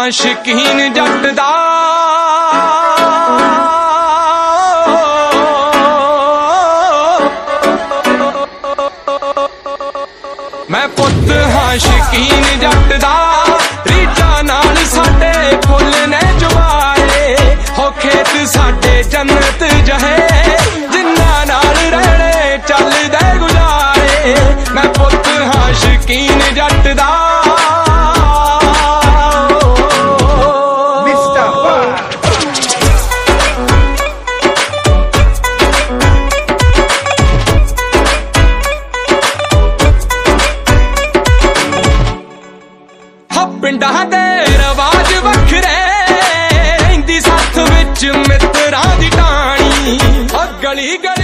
ਹਾਂ ਸ਼ਕੀਨ ਜੱਟ ਦਾ। मैं पुत हाँ शकीन जट दा, रीझा नाल साडे फुल ने जवाए हो खेत साडे जन्नत जहे जिन्ना नाल रहने चलदे गुजारे। मैं पुत हाँ शकीन जट दा। पिंडां दे रवाज वखरे रहिंदी साथ विच मित्रां दी टाणी, गली गली